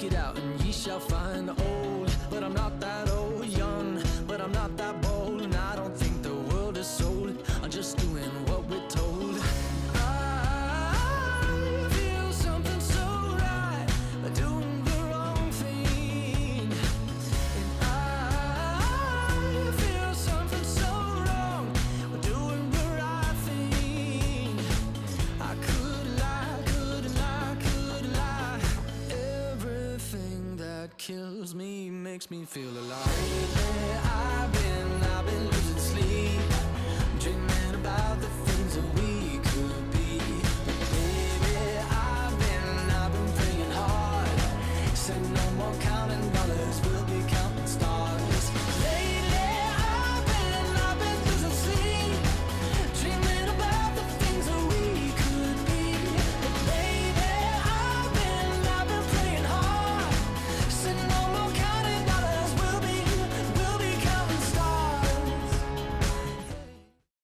it out and ye shall find. Old, but I'm not that old. Young, but I'm not that bold. And I don't think the world is sold. I'm just doing what we're told. I feel something so right, doing the wrong thing. And I feel something so wrong, doing the right thing. I could lie, could lie, could lie. Everything that kills me makes me feel alive. Lately I've been losing sleep, dreaming